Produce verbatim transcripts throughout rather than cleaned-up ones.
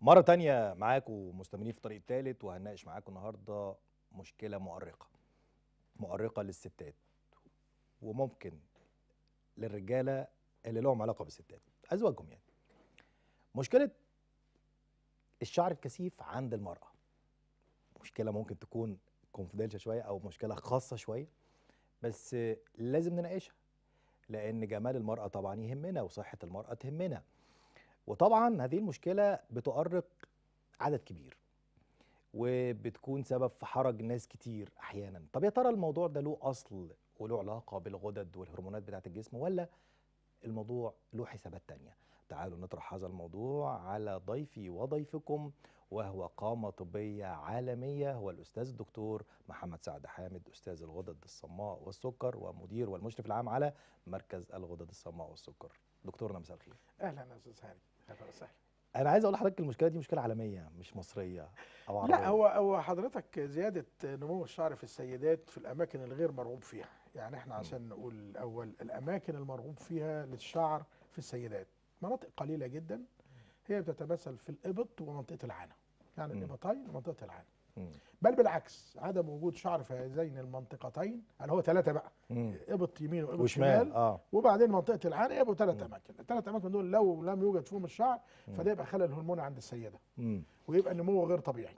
مرة تانية معاكم مستمرين في طريق التالت، وهنناقش معاكم النهارده مشكلة مؤرقة مؤرقة للستات، وممكن للرجالة اللي لهم علاقة بالستات أزواجهم. يعني مشكلة الشعر الكثيف عند المرأة، مشكلة ممكن تكون كونفيدنشال شوية أو مشكلة خاصة شوية، بس لازم نناقشها لأن جمال المرأة طبعا يهمنا وصحة المرأة تهمنا. وطبعا هذه المشكلة بتؤرق عدد كبير وبتكون سبب في حرج ناس كتير احيانا. طب يا ترى الموضوع ده له اصل وله علاقه بالغدد والهرمونات بتاعه الجسم، ولا الموضوع له حسابات تانية؟ تعالوا نطرح هذا الموضوع على ضيفي وضيفكم، وهو قامه طبيه عالميه، هو الاستاذ الدكتور محمد سعد حامد، استاذ الغدد الصماء والسكر ومدير والمشرف العام على مركز الغدد الصماء والسكر. دكتورنا مساء الخير. اهلا يا استاذ هاني، اهلا وسهلا. انا عايز اقول لحضرتك المشكله دي مشكله عالميه مش مصريه او عربيه. لا، هو هو حضرتك زياده نمو الشعر في السيدات في الاماكن الغير مرغوب فيها. يعني احنا عشان نقول الاول الاماكن المرغوب فيها للشعر في السيدات مناطق قليله جدا، هي بتتمثل في الابط ومنطقه العانه، يعني مم. الابطين ومنطقه العانه. مم. بل بالعكس، عدم وجود شعر في هذين المنطقتين، يعني هو ثلاثه بقى، مم. ابط يمين وابط وشمال شمال، اه وبعدين منطقه العانه، يبقوا ثلاث مم. اماكن. الثلاث اماكن دول لو لم يوجد فيهم الشعر مم. فده يبقى خلل هرموني عند السيده، مم. ويبقى النمو غير طبيعي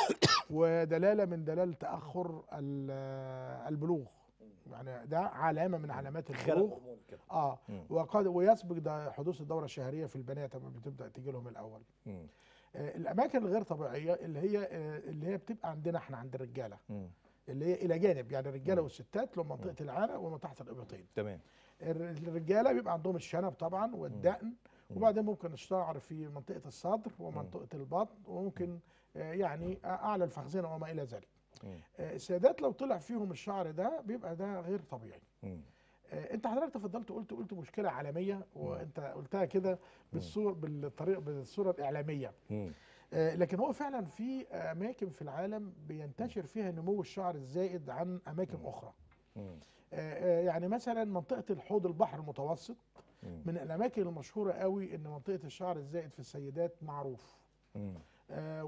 ودلاله من دلال تاخر ال- البلوغ، يعني ده علامه من علامات البلوغ. اه مم. وقد ويسبق ده حدوث الدوره الشهريه في البنات لما بتبدا تيجي لهم الاول. مم. آه الاماكن الغير طبيعيه اللي هي آه اللي هي بتبقى عندنا احنا عند الرجاله، مم. اللي هي الى جانب، يعني الرجاله مم. والستات لهم منطقه العانه وما تحت الابطين. تمام. الر- الرجاله بيبقى عندهم الشنب طبعا والدقن، مم. وبعدين ممكن الشعر في منطقه الصدر ومنطقه البطن، وممكن آه، يعني اعلى الفخذين وما الى ذلك. مم. آه، السيدات لو طلع فيهم الشعر ده بيبقى ده غير طبيعي. مم. آه، انت حضرتك تفضلت قلت قلت مشكله عالميه، وانت قلتها كده بالصوره بالطريقه بالصوره الاعلاميه. مم. آه، لكن هو فعلا في اماكن في العالم بينتشر فيها نمو الشعر الزائد عن اماكن مم. اخرى. مم. آه، آه، يعني مثلا منطقه الحوض البحر المتوسط مم. من الاماكن المشهوره قوي ان منطقه الشعر الزائد في السيدات معروف. مم. آه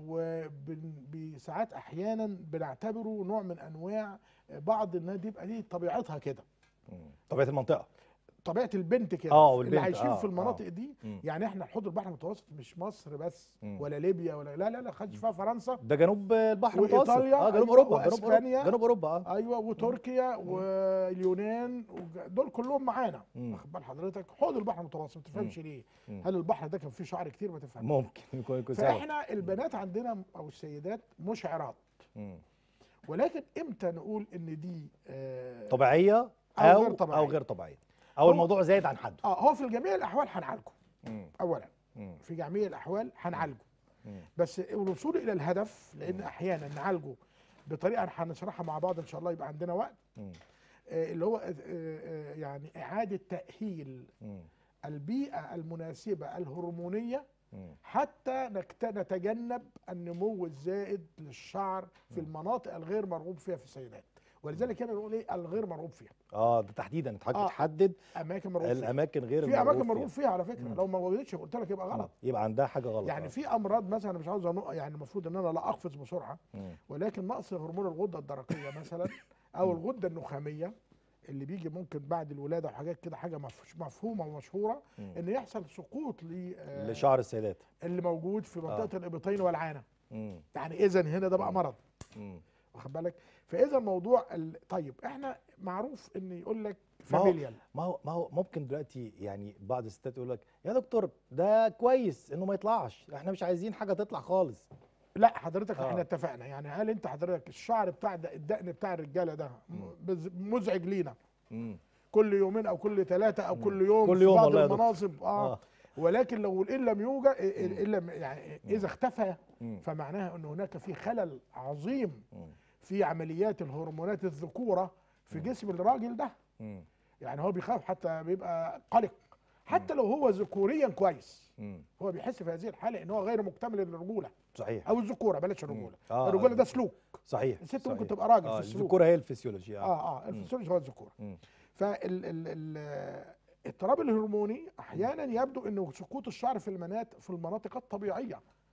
وبساعات احيانا بنعتبره نوع من انواع بعض الناس دي يبقى دي طبيعتها كده، مم. طبيعة المنطقة. طبيعه البنت كده، اه اللي والبنت عايشين اه في المناطق اه دي. مم. يعني احنا الحوض البحر المتوسط مش مصر بس، مم. ولا ليبيا، ولا لا لا لا خدش فيها فرنسا ده جنوب البحر المتوسط، وايطاليا، اه جنوب أيوة، اوروبا، جنوب اوروبا، واسبانيا، جنوب اوروبا اه ايوه، وتركيا واليونان، وج- دول كلهم معانا. مم. واخد بال حضرتك؟ حوض البحر المتوسط ما تفهمش ليه. مم. هل البحر ده كان فيه شعر كتير؟ ما تفهمش. ممكن يكون يكون سبب. فاحنا البنات عندنا او السيدات مشعرات، مم. ولكن امتى نقول ان دي آه طبيعية أو او غير طبيعية. او غير طبيعية، او هو- الموضوع زايد عن حده. اه هو في جميع الاحوال هنعالجه. مم. اولا مم. في جميع الاحوال هنعالجه، مم. بس الوصول الى الهدف، لان احيانا نعالجه بطريقه هنشرحها مع بعض ان شاء الله يبقى عندنا وقت، مم. آه اللي هو آه آه يعني اعاده تاهيل مم. البيئه المناسبه الهرمونيه مم. حتى نكت- نتجنب النمو الزائد للشعر في المناطق الغير مرغوب فيها في السيدات. ولذلك انا نقول ايه الغير مرغوب فيها. اه ده تحديدا انت حضرتك آه. بتحدد اماكن مرغوب فيها، الاماكن غير في اماكن المرغوب مرغوب فيها. فيها على فكره، مم. لو ما وجدتش قلت لك يبقى غلط. يبقى عندها حاجه غلط. يعني آه. في امراض مثلا، مش عاوز أنق- يعني المفروض ان انا لا اقفز بسرعه، مم. ولكن نقص هرمون الغده الدرقيه مثلا، او الغده النخاميه اللي بيجي ممكن بعد الولاده وحاجات كده، حاجه مف- مفهومه ومشهوره مم. ان يحصل سقوط ل آه، لشعر السيدات. اللي موجود في منطقه آه. الابطين والعانه. مم. يعني اذا هنا ده بقى مم. مرض، مم. واخد بالك؟ فاذا الموضوع ال... طيب احنا معروف ان يقول لك ما هو فاميليال. ما هو ما هو ممكن دلوقتي يعني بعض الستات يقول لك يا دكتور ده كويس انه ما يطلعش، احنا مش عايزين حاجه تطلع خالص. لا حضرتك آه. احنا اتفقنا، يعني هل انت حضرتك الشعر بتاع ده الدقن بتاع الرجاله ده م- بز- مزعج لينا مم. كل يومين او كل ثلاثه او مم. كل يوم كل في يوم بعض والله يا دكتور. المناصب؟ اه, آه. ولكن لو ان لم يوجد ان لم يعني اذا اختفى مم. فمعناها ان هناك في خلل عظيم مم. في عمليات الهرمونات الذكوره في جسم الراجل ده. مم. يعني هو بيخاف، حتى بيبقى قلق، حتى لو هو ذكوريا كويس، مم. هو بيحس في هذه الحاله ان هو غير مكتمل للرجوله، صحيح. او الذكوره بلاش الرجوله. آه. الرجوله ده سلوك، صحيح. الست صحيح. ممكن تبقى راجل آه. في السلوك. الذكوره هي الفسيولوجي. اه اه اه الفسيولوجي هو الذكوره. مم. فال ال ال الاضطراب الهرموني احيانا يبدو انه سقوط الشعر في المناطق في المناطق الطبيعيه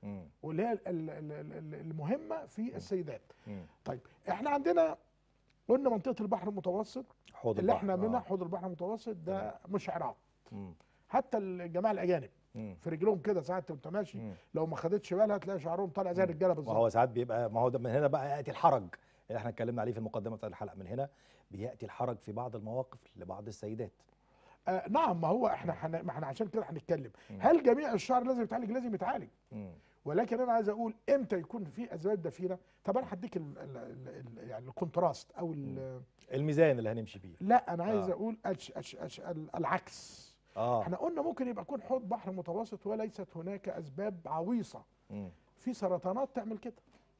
مم. واللي هي ال- ال- ال- ال- المهمه في السيدات. مم. طيب احنا عندنا قلنا منطقه البحر المتوسط حوض اللي البحر. احنا منها آه. حوض البحر المتوسط ده مشعرات. مم. حتى الجماعه الاجانب مم. في رجلهم كده ساعات وانت ماشي مم. لو ما خدتش بالها تلاقي شعرهم طالع زي مم. الرجاله ما بالظبط. هو ساعات بيبقى، ما هو ده من هنا بقى ياتي الحرج اللي احنا اتكلمنا عليه في المقدمه بتاعت الحلقه. من هنا بياتي الحرج في بعض المواقف لبعض السيدات. آه نعم، ما هو احنا حن... ما احنا عشان كده هنتكلم. مم. هل جميع الشعر لازم يتعالج؟ لازم يتعالج، مم. ولكن انا عايز اقول امتى يكون في اسباب دفينه. طب انا هديك ال... ال... ال... ال... يعني الكونتراست او ال... الميزان اللي هنمشي فيه. لا انا عايز آه. اقول أش... أش... أش... ال- العكس. اه احنا قلنا ممكن يبقى يكون حوض بحر متوسط وليست هناك اسباب عويصه مم. في سرطانات تعمل كده.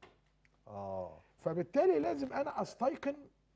اه فبالتالي لازم انا استيقن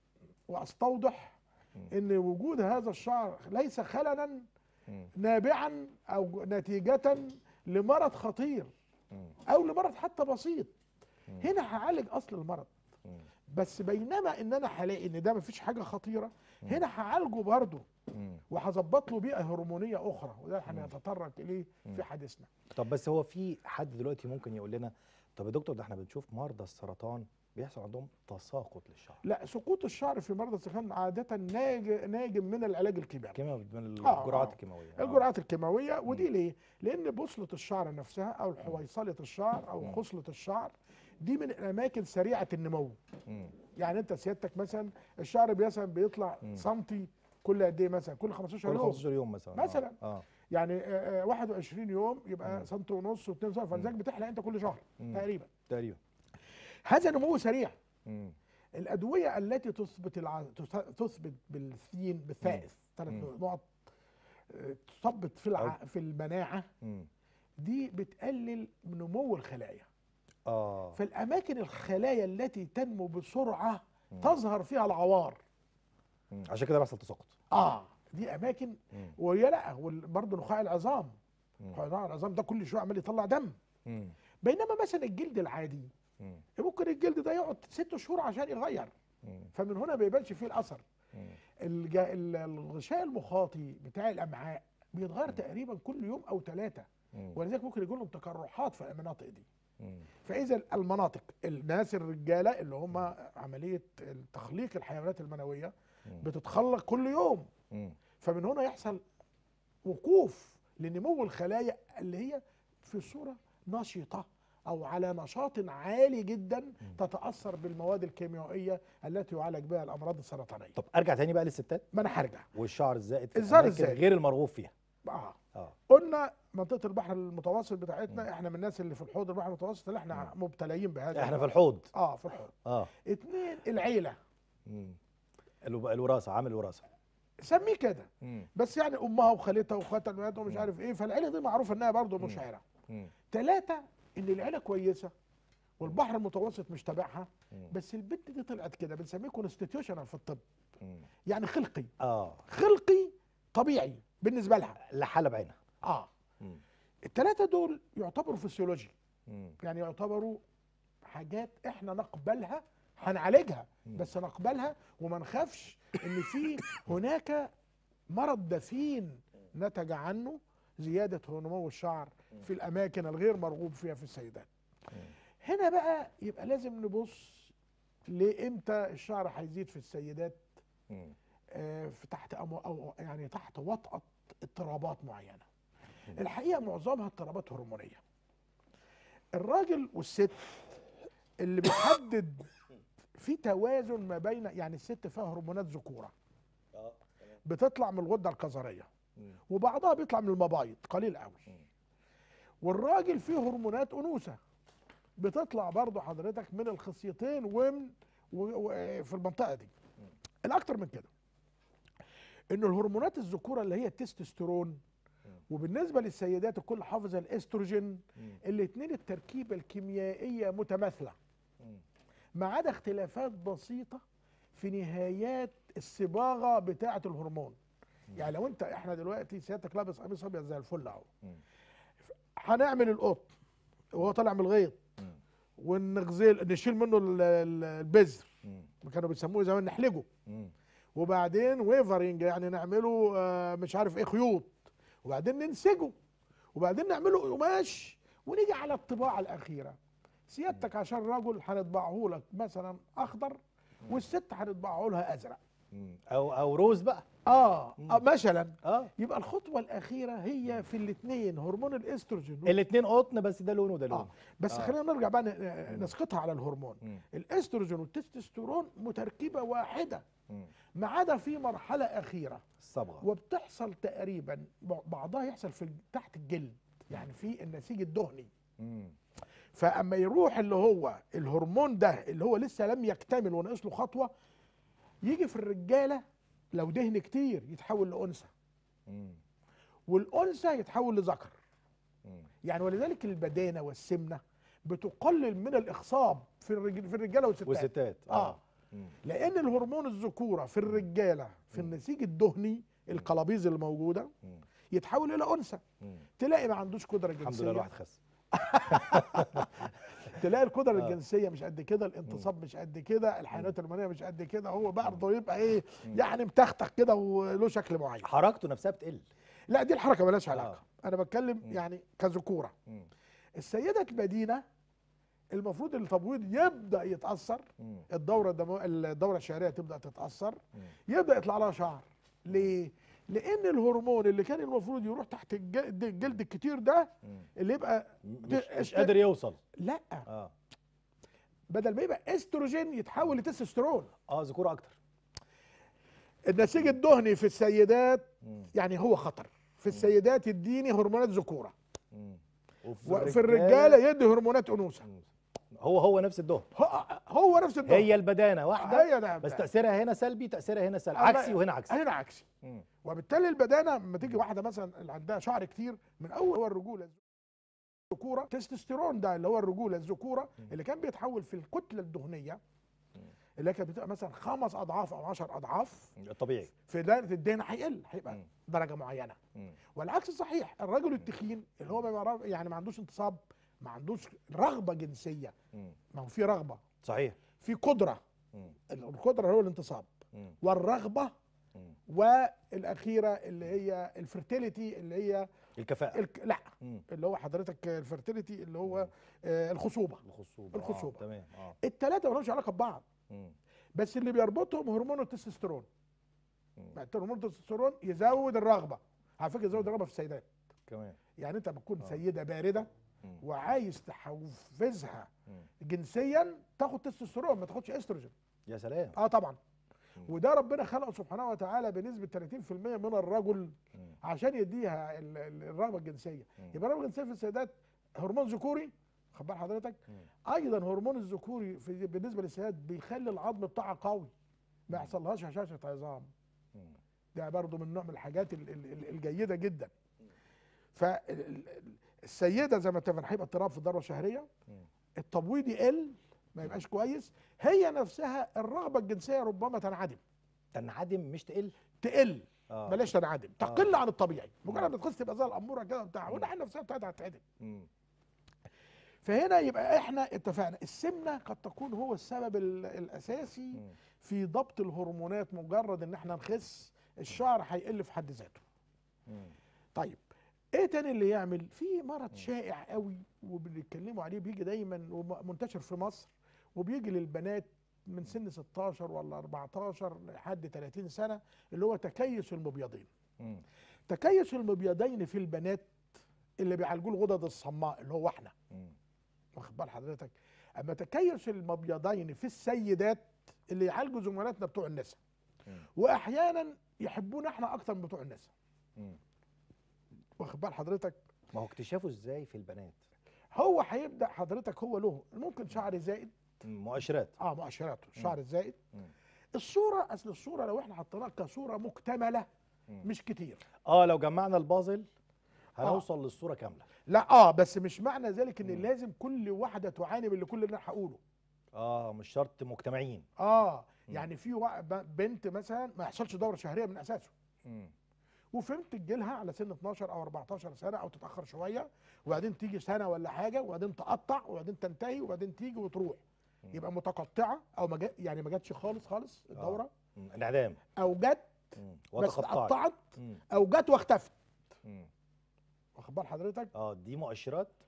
واستوضح مم. ان وجود هذا الشعر ليس خللا مم. نابعا او نتيجه لمرض خطير مم. او لمرض حتى بسيط. مم. هنا هعالج اصل المرض، مم. بس بينما ان انا هلاقي ان ده مفيش حاجه خطيره مم. هنا هعالجه برضه مم. وهظبط له بيئه هرمونيه اخرى، وده هنتطرق اليه في حديثنا. طب بس هو في حد دلوقتي ممكن يقول لنا طب يا دكتور ده احنا بنشوف مرضى السرطان بيحصل عندهم تساقط للشعر. لا، سقوط الشعر في مرضى السرطان عاده ناج- ناجم من العلاج الكيماوي، كيمياء من آه، الجرعات آه. الكيماويه. آه. الجرعات الكيماويه. ودي ليه؟ لان بوصله الشعر نفسها او حويصله الشعر او مم. خصله الشعر دي من الاماكن سريعه النمو. مم. يعني انت سيادتك مثلا الشعر مثلا بيطلع مم. سنتي كل قد ايه؟ مثلا كل خمستاشر كل يوم. خمستاشر يوم مثلا. مثلا. اه, آه. يعني آه، آه، واحد وعشرين يوم يبقى مم. سنتي ونص واثنين سنتي، فلذلك بتحلق انت كل شهر مم. تقريبا. تقريبا. هذا نمو سريع. مم. الادويه التي تثبت الع... تث- تثبت بالثين بالثائث ثلاث مم. نقط آه، تثبت في الع... في المناعه، مم. دي بتقلل من نمو الخلايا. اه فالاماكن الخلايا التي تنمو بسرعه مم. تظهر فيها العوار. مم. عشان كده بيحصل تساقط. اه دي اماكن. مم. وهي لا، برضه نخاع العظام، مم. نخاع العظام ده كل شويه عمال يطلع دم. مم. بينما مثلا الجلد العادي مم. ممكن الجلد ده يقعد ست شهور عشان يغير، مم. فمن هنا ما بيبانش فيه الاثر. مم. الج- ال- الغشاء المخاطي بتاع الامعاء بيتغير تقريبا كل يوم او ثلاثه، مم. ولذلك ممكن يجي لهم تقرحات في المناطق دي. مم. فاذا المناطق الناس الرجاله اللي هم عمليه تخليق الحيوانات المنويه مم. بتتخلق كل يوم، مم. فمن هنا يحصل وقوف لنمو الخلايا اللي هي في صوره نشطه او على نشاط عالي جدا تتاثر بالمواد الكيميائيه التي يعالج بها الامراض السرطانيه. طب ارجع تاني بقى للستات ما انا هرجع. والشعر الزائد في الشعر الأماكن الزائد. غير المرغوب فيها. اه اه قلنا منطقه البحر المتوسط بتاعتنا احنا من الناس اللي في الحوض البحر المتوسط اللي احنا مبتليين بهذا. احنا في الحوض. اه في الحوض. اه اتنين، العيله، مم. الو- الوراثه، عامل الوراثه. سميه كده، مم. بس يعني امها وخالتها واخواتها البنات ومش مم. عارف ايه، فالعيله دي معروفه انها برضه مشعره. مم. ثلاثه، ان العيله كويسه والبحر المتوسط مش تابعها، مم. بس البنت دي طلعت كده، بنسميه كونستيتيوشنال في الطب، مم. يعني خلقي اه خلقي طبيعي بالنسبه لها. لحالة بعينها. اه مم. الثلاثه دول يعتبروا فسيولوجي، مم. يعني يعتبروا حاجات احنا نقبلها، هنعالجها مم. بس نقبلها وما نخافش ان في هناك مرض دفين نتج عنه زياده نمو الشعر في الاماكن الغير مرغوب فيها في السيدات. مم. هنا بقى يبقى لازم نبص لامتى الشعر هيزيد في السيدات، مم. آه، في تحت أو أو يعني تحت وطأة اضطرابات معينه. الحقيقه معظمها اضطرابات هرمونيه. الراجل والست اللي بيحدد في توازن ما بين، يعني الست فيها هرمونات ذكوره اه تمام. بتطلع من الغده الكظريه مم. وبعضها بيطلع من المبايض قليل قوي، مم. والراجل فيه هرمونات انوثه بتطلع برضه حضرتك من الخصيتين ومن وفي المنطقه دي. الاكتر من كده ان الهرمونات الذكوره اللي هي التستوستيرون، وبالنسبه للسيدات الكل حافظ الاستروجين، مم. الاثنين التركيبه الكيميائيه متماثله مم. ما عدا اختلافات بسيطه في نهايات الصباغه بتاعه الهرمون. يعني لو انت احنا دلوقتي سيادتك لابس قميص ابيض زي الفل اهو، مم. هنعمل القطن وهو طالع من الغيط مم. ونغزل نشيل منه ال- ال- البذر، مم. كانوا بيسموه زمان نحلجه، مم. وبعدين ويفرنج يعني نعمله آه، مش عارف ايه خيوط، وبعدين ننسجه، وبعدين نعمله قماش ونيجي على الطباعه الاخيره، سيادتك عشان رجل هنطبعه لك مثلا اخضر، والست هنطبعه لها ازرق. مم. او او روز بقى. اه, مم. آه مثلا اه يبقى الخطوه الاخيره هي في الاثنين هرمون الاستروجين. الاثنين قطن، بس ده لون وده لون. اه بس آه. خلينا نرجع بقى ن- نسقطها على الهرمون. مم. الاستروجين والتستوستيرون متركيبه واحده، مم. ما عدا في مرحله اخيره الصبغه. وبتحصل تقريبا بعضها يحصل في تحت الجلد، يعني في النسيج الدهني. مم. فاما يروح اللي هو الهرمون ده اللي هو لسه لم يكتمل وناقص له خطوه، يجي في الرجاله لو دهن كتير يتحول لانثى، مم. والانثى يتحول لذكر. مم. يعني ولذلك البدانه والسمنه بتقلل من الاخصاب في الرجل في الرجاله والستات. والستات اه, اه. مم. لان الهرمون الذكوره في الرجاله في النسيج الدهني القلابيز اللي موجوده مم. يتحول الى انثى، مم. تلاقي ما عندوش قدره جنسيه. الحمد لله الواحد خس. تلاقي القدره آه. الجنسيه مش قد كده، الانتصاب مش قد كده، الحيوانات المنويه مش قد كده، هو برضه يبقى ايه يعني متختخ كده وله شكل معين. حركته نفسها بتقل. لا دي الحركه مالهاش علاقه. آه. انا بتكلم مم. يعني كذكوره. مم. السيده البدينه المفروض التبويض يبدا يتاثر، مم. الدوره الدمو... الدوره الشهريه تبدا تتاثر، مم. يبدا يطلع لها شعر. ليه؟ لان الهرمون اللي كان المفروض يروح تحت الج- الجلد الكتير ده مم. اللي يبقى مش, است- مش قادر يوصل. لا اه بدل ما يبقى استروجين يتحول لتستوستيرون. اه ذكوره اكتر. النسيج الدهني في السيدات مم. يعني هو خطر، في السيدات يديني هرمونات ذكوره، مم. وفي الرجاله يدي هرمونات انوثه. مم. هو هو نفس الدهن. هو, هو نفس الدهن. هي البدانه واحده، هي ده بس ده. تاثيرها هنا سلبي، تاثيرها هنا سلبي، الله- عكسي وهنا عكسي. هنا عكسي. مم. وبالتالي البدانه لما تيجي واحده مثلا اللي عندها شعر كتير من اول هو الرجوله الذكوره، تستوستيرون ده اللي هو الرجوله الذكوره اللي كان بيتحول في الكتله الدهنيه اللي كانت بتبقى مثلا خمس اضعاف او عشر اضعاف، الطبيعي. في دائره الدهن هيقل، هيبقى مم. درجه معينه. مم. والعكس صحيح، الرجل التخين اللي هو ما بيعرف- يعني ما عندوش انتصاب، ما عندوش رغبه جنسيه، مم. ما هو في رغبه، صحيح. في قدره، مم. القدره هو الانتصاب مم. والرغبه، مم. والاخيره اللي هي الفرتيليتي اللي هي الكفاءه. الك... لا مم. اللي هو حضرتك الفرتيليتي اللي هو آه الخصوبه. الخصوبه. الخصوبة. آه. تمام. اه. الثلاثه مالهمش علاقه ببعض، مم. بس اللي بيربطهم هرمون التستوستيرون. مم. هرمون التستوستيرون يزود الرغبه، على فكره يزود الرغبه في السيدات. كمان. يعني انت بتكون آه. سيده بارده مم. وعايز تحفزها مم. جنسيا، تاخد تستوستيرون ما تاخدش استروجين. يا سلام. اه طبعا. مم. وده ربنا خلقه سبحانه وتعالى بنسبه ثلاثين في المية من الرجل مم. عشان يديها ال- ال- الرغبه الجنسيه. مم. يبقى الرغبه الجنسيه في السيدات هرمون ذكوري، خد بال حضرتك. مم. ايضا هرمون الذكوري في بالنسبه للسيدات بيخلي العظم بتاعها قوي، ما يحصلهاش هشاشه عظام. مم. ده برضه من نوع من الحاجات ال- ال- ال- الجيده جدا. فالسيده زي ما اتفقنا هيبقى اضطراب في الدوره الشهريه، مم. التبويض يقل ما يبقاش كويس، هي نفسها الرغبه الجنسيه ربما تنعدم، تنعدم مش تقل. تقل اه. بلاش تنعدم، تقل عن الطبيعي، مجرد مم. ما تخش تبقى زي الاموره كده بتاع، مم. والناحيه النفسيه بتاعتها هتتعدل. مم. فهنا يبقى احنا اتفقنا السمنه قد تكون هو السبب ال- الاساسي مم. في ضبط الهرمونات، مجرد ان احنا نخس الشعر هيقل في حد ذاته. مم. طيب ايه تاني اللي يعمل؟ في مرض شائع قوي وبنتكلموا عليه، بيجي دايما ومنتشر في مصر، وبيجي للبنات من سن ستاشر ولا اربعتاشر لحد ثلاثين سنه، اللي هو تكيس المبيضين. مم. تكيس المبيضين في البنات اللي بيعالجوه الغدد الصماء اللي هو احنا، مم. واخد بال حضرتك. اما تكيس المبيضين في السيدات اللي يعالجوا زملاتنا بتوع النساء، مم. واحيانا يحبونا احنا اكتر من بتوع النساء، مم. واخد بال حضرتك. ما هو اكتشافه ازاي في البنات؟ هو هيبدا حضرتك هو له ممكن شعر زائد، مم. مؤشرات. اه مؤشراته الشعر الزائد. مم. الصوره، اصل الصوره لو احنا حطيناها كصوره مكتمله مم. مش كتير. اه لو جمعنا البازل هنوصل للصوره كامله. لا اه بس مش معنى ذلك ان مم. لازم كل واحده تعاني من اللي كل اللي انا هقوله. اه مش شرط مجتمعين. اه مم. يعني في وا- ب- بنت مثلا ما يحصلش دوره شهريه من اساسه، مم. وفهمت تجيلها على سن اتناشر او اربعتاشر سنه او تتاخر شويه، وبعدين تيجي سنه ولا حاجه، وبعدين تقطع، وبعدين تنتهي، وبعدين تيجي وتروح. مم. يبقى متقطعه او ما جا- يعني ما جاتش خالص خالص الدوره، مم. انعدام. او جت مم. بس وتقطعت. اتقطعت، مم. او جت واختفت. مم. واخد بال حضرتك. اه دي مؤشرات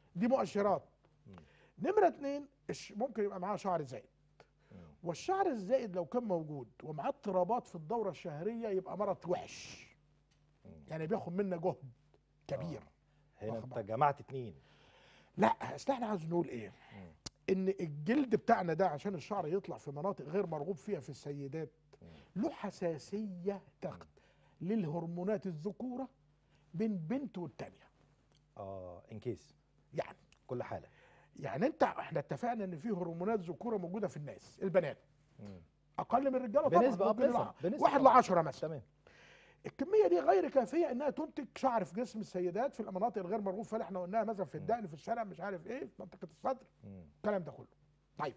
دي مؤشرات. نمره اتنين ممكن يبقى معاه شعر زائد، والشعر الزائد لو كان موجود ومعاه اضطرابات في الدوره الشهريه يبقى مرض وحش، يعني بياخد منا جهد كبير. آه. هنا انت جمعت اتنين. لا اصل احنا عاوز نقول ايه؟ مم. ان الجلد بتاعنا ده عشان الشعر يطلع في مناطق غير مرغوب فيها في السيدات مم. له حساسيه تقت للهرمونات الذكوره بين بنت والتانيه. اه انكيس يعني كل حاله، يعني انت احنا اتفقنا ان في هرمونات ذكوره موجوده في الناس البنات مم. اقل من الرجاله طبعا بنسبه بنسبه بنسبه واحد لعشرة مثلا. تمام. الكميه دي غير كافيه انها تنتج شعر في جسم السيدات في المناطق الغير مرغوب فيها اللي احنا قلناها، مثلا في الدقن، في الشارع، مش عارف ايه، في منطقه الصدر، الكلام ده كله. طيب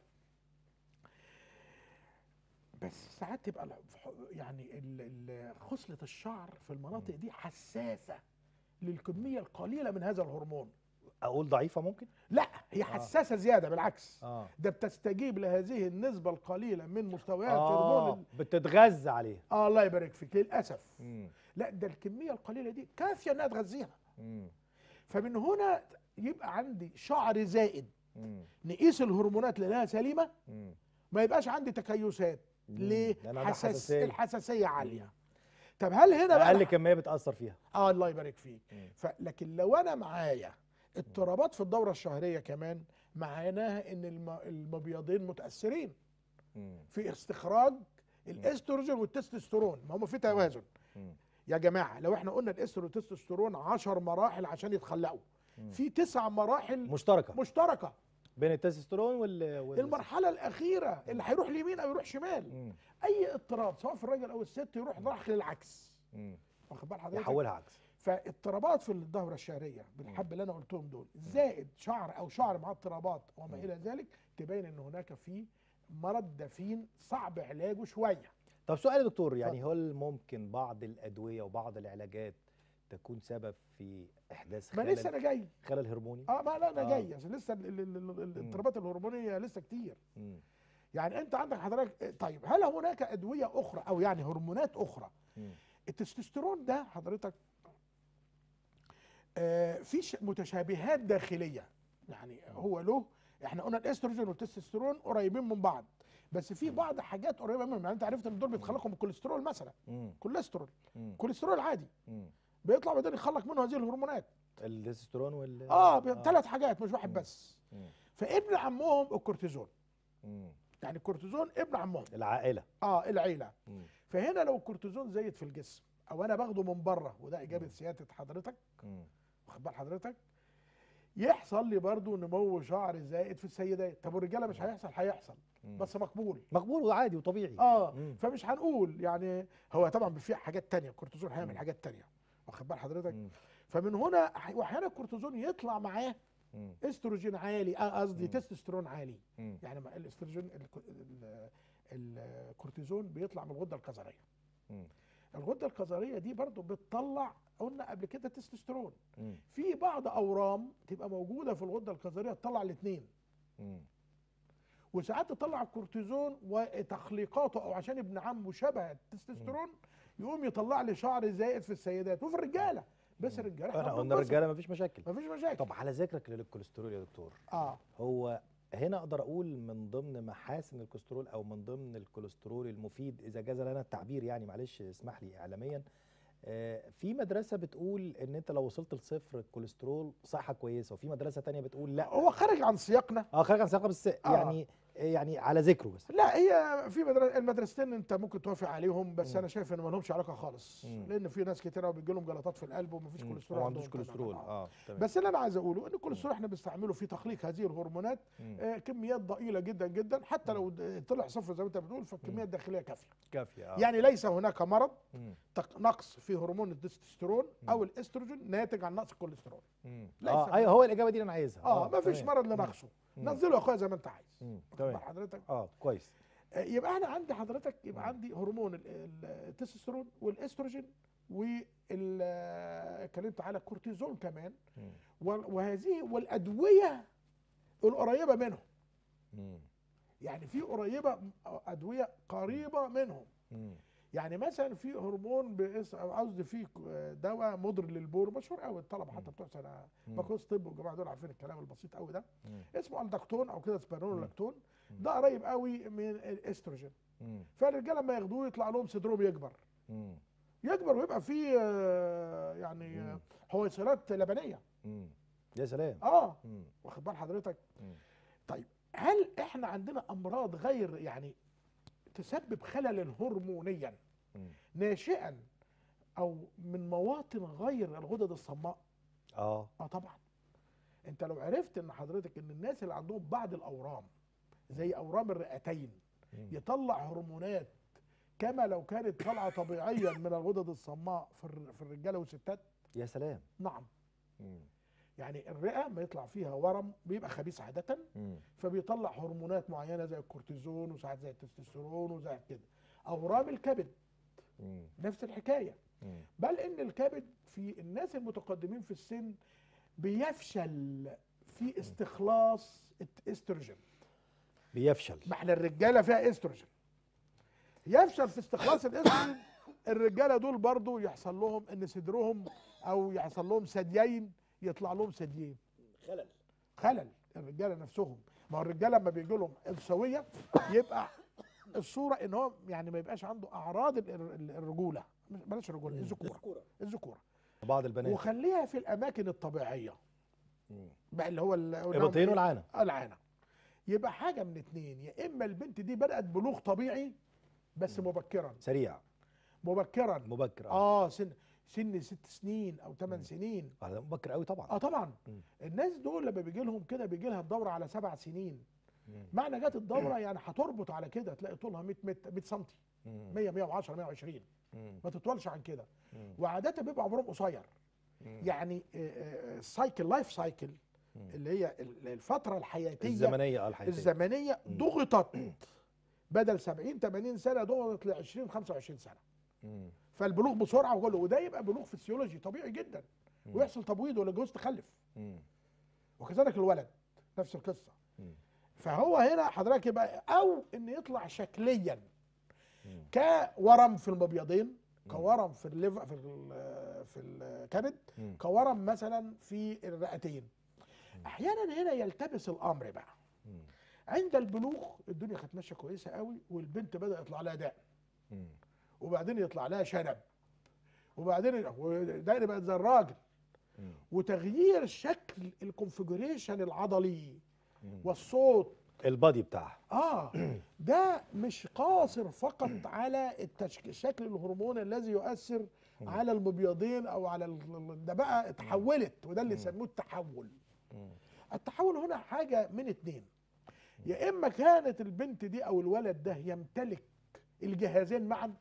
بس ساعات تبقى يعني خصله الشعر في المناطق دي حساسه للكميه القليله من هذا الهرمون. اقول ضعيفه ممكن؟ لا هي حساسه آه. زياده بالعكس. آه. ده بتستجيب لهذه النسبه القليله من مستويات آه. هرمون بتتغذى عليها. اه الله يبارك فيك للاسف. مم. لا ده الكميه القليله دي كافيه انها تغذيها. مم. فمن هنا يبقى عندي شعر زائد. مم. نقيس الهرمونات لانها سليمه. مم. ما يبقاش عندي تكيسات. مم. ليه؟ حساس حساسية. الحساسيه عاليه. مم. طب هل هنا بقى اقل كميه بتاثر فيها؟ اه الله يبارك فيك. فلكن لو انا معايا اضطرابات في الدوره الشهريه كمان، معناها ان المبيضين متاثرين مم. في استخراج الاستروجين والتستوستيرون، ما هم في توازن. مم. يا جماعه لو احنا قلنا الاستروجين والتستوستيرون عشر مراحل عشان يتخلقوا، مم. في تسع مراحل مشتركه مشتركه بين التستوستيرون وال... وال المرحله الاخيره اللي هيروح اليمين او يروح شمال. مم. اي اضطراب سواء في الراجل او الست يروح داخل العكس، واخد بال حضرتك؟ يحولها عكس. فاضطرابات في الدوره الشهريه بالحب اللي انا قلتهم دول زائد شعر او شعر مع اضطرابات وما الى ذلك، تبين ان هناك في مرض دفين صعب علاجه شويه. طب سؤال يا دكتور، يعني هل ممكن بعض الادويه وبعض العلاجات تكون سبب في احداث خلل؟ ما لسه انا جاي خلل هرموني؟ اه ما لا انا آه. جاي عشان لسه الاضطرابات الهرمونيه لسه كتير. مم. يعني انت عندك حضرتك، طيب هل هناك ادويه اخرى او يعني هرمونات اخرى؟ مم. التستوستيرون ده حضرتك آه في متشابهات داخليه، يعني هو له، احنا قلنا الاستروجين والتستوستيرون قريبين من بعض، بس في بعض حاجات قريبه منهم. يعني انت عرفت ان دول بيتخلقوا من الكوليسترول مثلا، كوليسترول كوليسترول عادي مم. بيطلع بعدين يخلق منه هذه الهرمونات التستوستيرون وال اه, آه. ثلاث حاجات مش واحد مم. بس. مم. فابن عمهم الكورتيزون. مم. يعني الكورتيزون ابن عمهم العائله اه العيله. مم. فهنا لو الكورتيزون زايد في الجسم او انا باخده من بره، وده اجابه سياده حضرتك، واخد بال حضرتك، يحصل لي برضو نمو شعر زائد في السيدات. طب والرجاله مش هيحصل؟ هيحصل بس مقبول مقبول وعادي وطبيعي. اه مم. فمش هنقول يعني هو طبعا في حاجات تانية، الكورتيزون هيعمل حاجات تانية، واخد بال حضرتك. مم. فمن هنا واحيانا الكورتيزون يطلع معاه مم. استروجين عالي، قصدي آه تستوستيرون عالي. مم. يعني الاستروجين الكورتيزون بيطلع من الغده الكظريه. الغده الكظريه دي برضو بتطلع، قلنا قبل كده، تستوستيرون. في بعض اورام تبقى موجوده في الغده الكظريه تطلع الاثنين، وساعات تطلع الكورتيزون وتخليقاته او عشان ابن عمه شبه التستوستيرون يقوم يطلع لي شعر زائد في السيدات وفي الرجاله. بس الرجاله احنا قلنا الرجاله مفيش مشاكل مفيش مشاكل. طب على ذكرك للكوليسترول يا دكتور، اه هو هنا اقدر اقول من ضمن محاسن الكوليسترول او من ضمن الكوليسترول المفيد اذا جاز لنا التعبير، يعني معلش اسمح لي اعلاميا، آه في مدرسه بتقول ان انت لو وصلت لصفر الكوليسترول صحه كويسه، وفي مدرسه ثانيه بتقول لا. هو خارج عن سياقنا. اه خارج عن سياقنا بس آه. يعني يعني على ذكره بس. لا هي في مدرسة المدرستين انت ممكن توافق عليهم، بس م. انا شايف ان ما لهمش علاقه خالص. م. لان في ناس كتير قوي بيجي لهم جلطات في القلب ومفيش كوليسترول. ما عندوش كوليسترول. اه تمام. بس اللي انا عايز اقوله ان الكوليسترول احنا بنستعمله في تخليق هذه الهرمونات آه كميات ضئيله جدا جدا، حتى لو طلع صفر زي ما انت بتقول فالكميات الداخليه كافيه. كافيه آه. يعني ليس هناك مرض نقص في هرمون التستوستيرون او الاستروجين ناتج عن نقص الكوليسترول. اه ايوه هو الاجابه دي اللي انا عايزها. اه ما فيش مرض لنقصه، نزله يا اخويا زي ما انت عايز. تمام حضرتك اه كويس. يبقى انا عندي حضرتك يبقى عندي هرمون التستوستيرون والاستروجين وال اتكلمت على الكورتيزون كمان، وهذه والادويه القريبه منهم. يعني في قريبه ادويه قريبه منهم. يعني مثلا في هرمون باسم، او قصدي في دواء مضر للبول مشهور قوي، الطلبه حتى بتوع سنه بكالوريوس طب والجماعه دول عارفين الكلام البسيط قوي ده، مم. اسمه الدكتون او كده سبيرونولاكتون، ده قريب قوي من الاستروجين. مم. فالرجاله لما ياخدوه يطلع لهم صدرهم يكبر، مم. يكبر ويبقى فيه آه، يعني مم. حويصلات لبنيه. مم. يا سلام. اه مم. واخد بال حضرتك؟ مم. طيب هل احنا عندنا امراض غير يعني تسبب خللا هرمونيا مم. ناشئا او من مواطن غير الغدد الصماء؟ اه اه طبعا. انت لو عرفت ان حضرتك ان الناس اللي عندهم بعض الاورام زي اورام الرئتين مم. يطلع هرمونات كما لو كانت طالعه طبيعيا من الغدد الصماء في الر- في الرجاله والستات. يا سلام. نعم. مم. يعني الرئه ما يطلع فيها ورم بيبقى خبيث عاده، مم. فبيطلع هرمونات معينه زي الكورتيزون وساعات زي التستوستيرون وزي كده. اورام الكبد مم. نفس الحكايه، مم. بل ان الكبد في الناس المتقدمين في السن بيفشل في استخلاص الاستروجين. بيفشل. ما احنا الرجاله فيها استروجين، يفشل في استخلاص الاستروجين. الرجاله دول برضو يحصل لهم ان صدرهم او يحصل لهم ثديين يطلع لهم ثديين. خلل. خلل الرجاله نفسهم. ما هو الرجاله لما بيجي لهم انثويه يبقى الصوره ان هو يعني ما يبقاش عنده اعراض ال- ال- الرجوله، بلاش الرجوله، الذكوره، الذكوره. بعض البنات. وخليها في الاماكن الطبيعيه مم. بقى اللي هو ال- الابطين والعانه. العانه. يبقى حاجه من اتنين، يا اما البنت دي بدات بلوغ طبيعي بس مبكرا، سريع. مبكرا مبكر. اه سن سن ست سنين او ثمان سنين. هذا مبكر قوي طبعا. اه طبعا. مم. الناس دول لما بيجي لهم كده بيجي لها الدوره على سبع سنين. مم. معنى جت الدوره يعني هتربط على كده تلاقي طولها مية متر مية سم، مم. مية مية وعشرة مية وعشرين، مم. ما تطولش عن كده. مم. وعاده بيبقى عمرهم قصير. مم. يعني السايكل لايف سايكل مم. اللي هي ال- الفتره الحياتيه الزمنيه اه الحياتيه. الزمنيه مم. ضغطت بدل سبعين ثمانين سنه ضغطت ل عشرين خمسة وعشرين سنه. مم. فالبلوغ بسرعه وكله، وده يبقى بلوغ فسيولوجي طبيعي جدا، مم. ويحصل تبويض ولا جوز تخلف. مم. وكذلك الولد نفس القصه. مم. فهو هنا حضرتك يبقى او ان يطلع شكليا مم. كورم في المبيضين، كورم في الليف في ال- في الكبد، مم. كورم مثلا في الرئتين. احيانا هنا يلتبس الامر بقى. مم. عند البلوغ الدنيا كانت ماشيه كويسه قوي، والبنت بدا يطلع لها دقن، مم. وبعدين يطلع لها شنب، وبعدين ودقن بقت زي الراجل، مم. وتغيير شكل الكونفجريشن العضلي مم. والصوت. البادي بتاعها. اه ده مش قاصر فقط على التشك... الشكل الهرموني الذي يؤثر على المبيضين او على ال... ده بقى اتحولت، وده اللي يسموه التحول. مم. التحول هنا حاجه من اتنين، يا اما كانت البنت دي او الولد ده يمتلك الجهازين معا،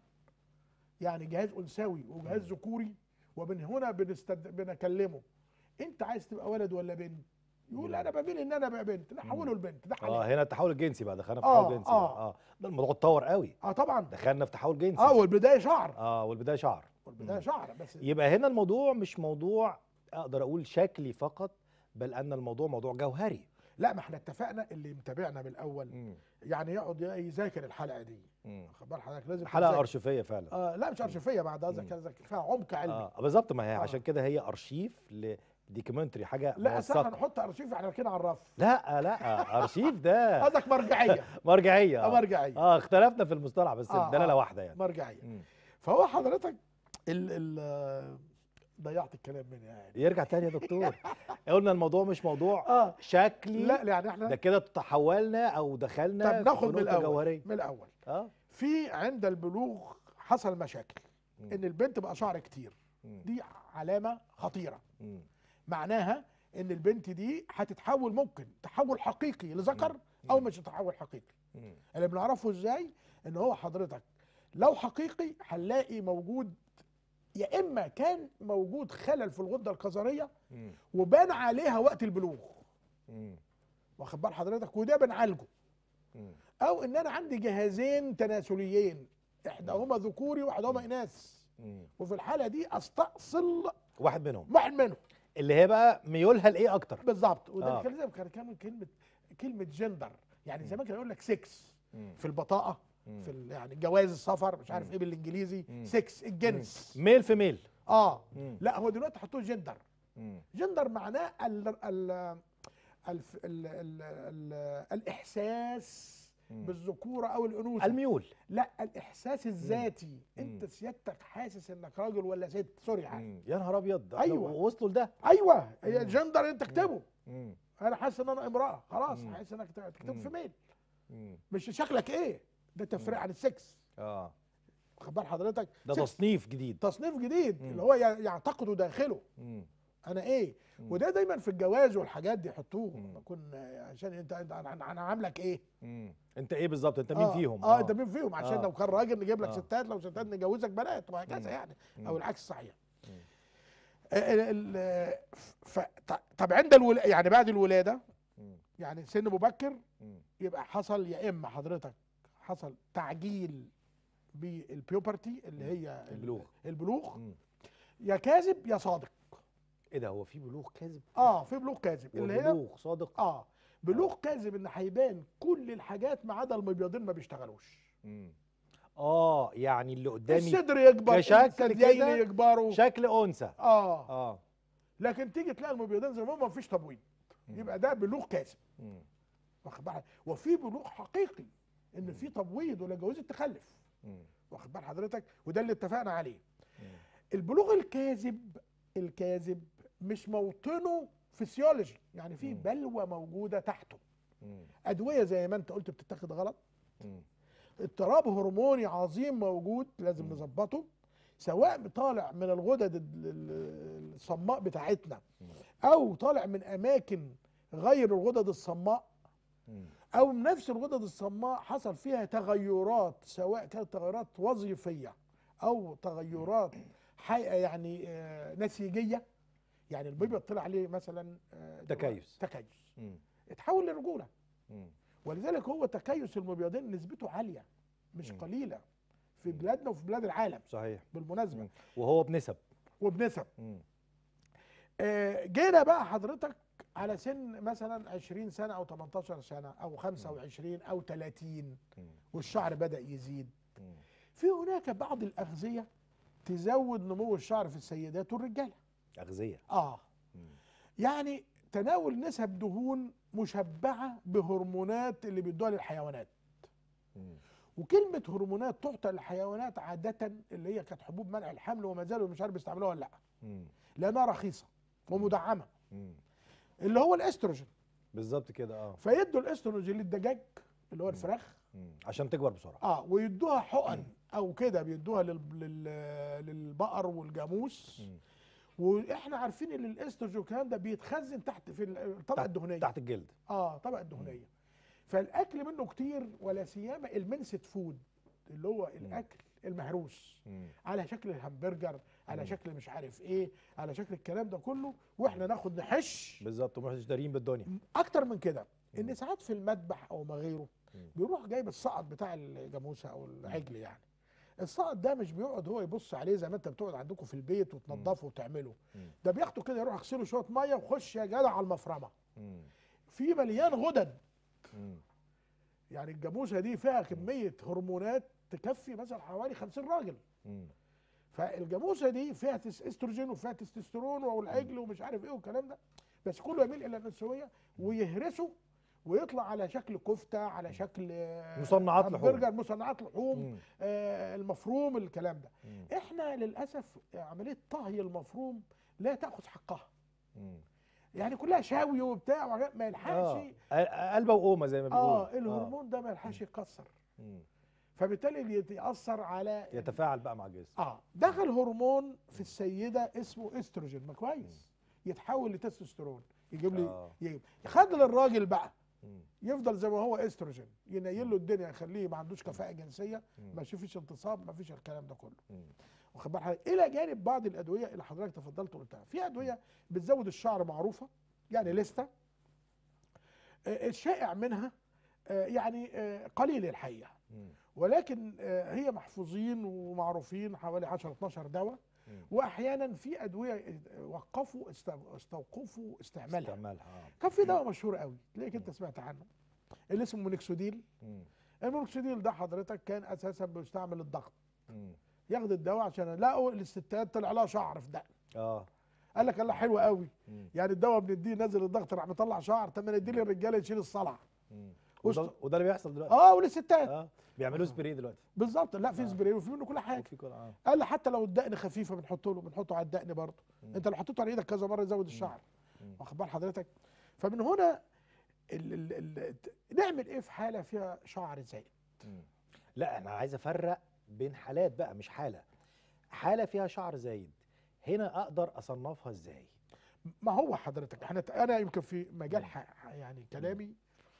يعني جهاز انثوي وجهاز ذكوري، ومن هنا بنستد... بنكلمه انت عايز تبقى ولد ولا بنت؟ يقول انا بميل ان انا ابقى بنت، نحوله لبنت، ده حاليا. اه هنا التحول الجنسي بقى، دخلنا في آه، تحول جنسي آه. بقى. اه ده الموضوع اتطور قوي. اه طبعا. دخلنا في تحول جنسي. اه والبدايه شعر. اه والبدايه شعر. والبدايه مم. شعر بس. يبقى هنا الموضوع مش موضوع اقدر اقول شكلي فقط، بل ان الموضوع موضوع جوهري. لا ما احنا اتفقنا اللي متابعنا من الاول مم. يعني يقعد يذاكر الحلقه دي. مم. واخد بال حضرتك لازم حلقه تذاكر. ارشيفيه فعلا. اه لا مش ارشيفيه، بعد مم. قصدك كذا فيها عمق علمي. اه بالظبط، ما هي آه. عشان كده هي ارشيف لديكومنتري، حاجه لا اصل موثقه. هنحط ارشيف احنا كده على الرف. لا لا ارشيف ده قصدك مرجعيه. مرجعيه. اه اه مرجعيه. اه اختلفنا في المصطلح بس آه، الدلاله آه. واحده يعني. مرجعيه. مم. فهو حضرتك ال ال ضيعت الكلام مني يعني. يرجع تاني يا دكتور. قلنا الموضوع مش موضوع اه شكلي. لا يعني احنا ده كده تحولنا او دخلنا طب ناخد في من نقطة الاول جوهرية. من الاول اه في عند البلوغ حصل مشاكل، مم. ان البنت بقى شعر كتير، مم. دي علامه خطيره. مم. معناها ان البنت دي هتتحول، ممكن تحول حقيقي لذكر او مش تحول حقيقي. مم. اللي بنعرفه ازاي ان هو حضرتك لو حقيقي هنلاقي موجود، يا اما كان موجود خلل في الغده الكظريه مم. وبان عليها وقت البلوغ، مم. واخد بال حضرتك، وده بنعالجه، مم. او ان انا عندي جهازين تناسليين احداهما ذكوري واحداهما اناث، مم. وفي الحاله دي استأصل واحد منهم واحد منهم اللي هي بقى ميولها لايه اكتر. بالظبط. وده آه. كان لازم كان كان كلمه كلمه جندر، يعني مم. زمان كان يقول لك سكس مم. في البطاقه، مم. في ال- يعني جواز السفر مش عارف مم. ايه بالانجليزي مم. سكس الجنس. ميل في ميل. اه مم. لا هو دلوقتي حطوه جندر. مم. جندر معناه ال ال ال ال ال ال الاحساس مم. بالذكوره او الانوثه. الميول. لا الاحساس الذاتي. مم. انت سيادتك حاسس انك راجل ولا ست، سوري يعني. مم. يا نهار ابيض، أيوة. وصلوا لده. ايوه هي مم. جندر انت تكتبه. مم. انا حاسس ان انا امراه، خلاص مم. حاسس انك تكتبه مم. في ميل. مم. مش شكلك ايه، ده تفريق مم. عن السكس. اه واخد بال حضرتك؟ ده سكس تصنيف جديد. تصنيف جديد مم. اللي هو ي- يعتقده داخله مم. انا ايه. مم. وده دايما في الجواز والحاجات دي يحطوه مم. بكون عشان انت انت انا أنا عاملك ايه. مم. انت ايه بالظبط، انت مين آه فيهم؟ اه انت مين فيهم، عشان آه. لو كان راجل نجيب لك آه. ستات، لو ستات نجوزك بنات مم. وهكذا يعني. مم. او العكس صحيح. مم. ال- ال- ف- ط- طب عند الولاده يعني بعد الولاده مم. يعني سن مبكر مم. يبقى حصل يا اما حضرتك حصل تعجيل بالبيوبرتي اللي مم. هي ال- البلوغ. البلوغ مم. يا كاذب يا صادق. ايه ده، هو في بلوغ كاذب؟ اه في بلوغ كاذب اللي هي وبلوغ صادق؟ اه بلوغ كاذب ان هيبان كل الحاجات ما عدا المبيضين ما بيشتغلوش. مم. اه يعني اللي قدامي الصدر يكبر، كشكل الثديين كده، يكبروا، شكل انثى. اه اه لكن تيجي تلاقي المبيضين زي ما هم مفيش تبويض، مم. يبقى ده بلوغ كاذب. مم. واخد بالك؟ وفي بلوغ حقيقي ان في تبويض ولا جوازة تخلف. مم. واخد بال حضرتك؟ وده اللي اتفقنا عليه. مم. البلوغ الكاذب الكاذب مش موطنه فسيولوجي، يعني في مم. بلوى موجوده تحته. مم. ادويه زي ما انت قلت بتتاخد غلط، مم. اضطراب هرموني عظيم موجود لازم مم. نظبطه، سواء طالع من الغدد ال- ال- الصماء بتاعتنا مم. او طالع من اماكن غير الغدد الصماء، مم. او من نفس الغدد الصماء حصل فيها تغيرات، سواء كانت تغيرات وظيفيه او تغيرات حقيقة يعني آه، نسيجيه. يعني البيبي طلع عليه مثلا آه، تكيس. تكيس مم. اتحول لرجوله. مم. ولذلك هو تكيس المبيضين نسبته عاليه مش مم. قليله في مم. بلادنا وفي بلاد العالم صحيح. بالمناسبه. مم. وهو بنسب. وبنسب. مم. آه، جينا بقى حضرتك على سن مثلا عشرين سنه او تمنتاشر سنه او خمسة وعشرين او تلاتين مم. والشعر بدأ يزيد. مم. في هناك بعض الأغذية تزود نمو الشعر في السيدات والرجالة. أغذية. اه مم. يعني تناول نسب دهون مشبعة بهرمونات اللي بيدوها للحيوانات. مم. وكلمة هرمونات تعطى للحيوانات عادة اللي هي كانت حبوب منع الحمل وما زالوا مش عارف بيستعملوها ولا لا، مم. لأنها رخيصة ومدعمة، مم. اللي هو الاستروجين. بالظبط كده. اه فيدوا الاستروجين للدجاج اللي هو الفراخ، مم. عشان تكبر بسرعة. اه ويدوها حقن او كده بيدوها لل... لل... للبقر والجاموس. مم. واحنا عارفين ان الاستروجين والكلام ده بيتخزن تحت في الطبقه تحت- الدهنيه. تحت الجلد. اه الطبقه الدهنيه. فالاكل منه كتير، ولا سيما المنسد فود اللي هو الاكل المهروس مم. على شكل الهمبرجر، على مم. شكل مش عارف ايه، على شكل الكلام ده كله، واحنا ناخد نحش بالظبط، ومش دارين بالدنيا. اكتر من كده. مم. ان ساعات في المذبح او ما غيره مم. بيروح جايب السقط بتاع الجاموسه او العجل يعني. السقط ده مش بيقعد هو يبص عليه زي ما انت بتقعد عندكم في البيت وتنضفه وتعمله، مم. ده بياخده كده يروح يغسله شويه ميه وخش يا جدع على المفرمه. مم. في مليان غدد. مم. يعني الجاموسه دي فيها كميه هرمونات تكفي مثلا حوالي خمسين راجل. مم. فالجاموسه دي فيها تس- استروجين وفيها تستوستيرون والعجل ومش عارف ايه والكلام ده، بس كله يميل الى النسويه ويهرسه ويطلع على شكل كفته، على شكل آه، مصنعات لحوم. همبرجر، مصنعات لحوم، مم. آه المفروم، الكلام ده. مم. احنا للاسف عمليه طهي المفروم لا تاخذ حقها. مم. يعني كلها شاوي وبتاع وحاجات ما يلحقش. اه قلبه وقومه زي ما بيقولوا. اه الهرمون ده ما يلحقش يكسر، مم. فبالتالي يتاثر على يتفاعل بقى مع الجسم. اه دخل هرمون في السيده اسمه استروجين، ما كويس، يتحول لتستوستيرون، يجيب لي آه. يجيب خد للراجل بقى مم. يفضل زي ما هو استروجين، ينيل له الدنيا، يخليه ما عندوش كفاءه جنسيه، مم. ما فيش انتصاب، ما فيش الكلام ده كله. مم. واخد بال حضرتك؟ الى جانب بعض الادويه اللي حضرتك تفضلت وقلتها. في ادويه بتزود الشعر معروفه، يعني لسته آه، الشائع منها آه، يعني آه، قليل الحقيقه، مم. ولكن آه، هي محفوظين ومعروفين حوالي عشرة اتناشر دواء. مم. واحيانا في ادويه وقفوا استو- استوقفوا استعمالها. استعمالها. آه. كان في دواء مشهور قوي تلاقيك انت سمعت عنه اللي اسمه مونكسوديل، مم. المينوكسيديل ده حضرتك كان اساسا بيستعمل للضغط، مم. ياخد الدواء عشان لقوا الستات طلع لها شعر في دقن، اه قال لك الله حلو قوي، مم. يعني الدواء بنديه نزل الضغط راح مطلع شعر، طب ما نديه للرجاله يشيل الصلع. مم. وسط- وده وده اللي بيحصل دلوقتي. اه وللستات اه بيعملوا سبراي دلوقتي. بالظبط، لا في آه. سبراي وفي منه كل حاجه. وفي كل اه قال لي حتى لو الدقن خفيفه بنحطه له، بنحطه على الدقن برضه، مم. انت لو حطيته على ايدك كذا مره يزود الشعر، مم. واخد بال حضرتك؟ فمن هنا ال ال ال نعمل ايه في حاله فيها شعر زائد؟ مم. لا انا عايز افرق بين حالات بقى، مش حاله حاله فيها شعر زايد، هنا اقدر اصنفها ازاي؟ ما هو حضرتك احنا انا يمكن في مجال ح- يعني كلامي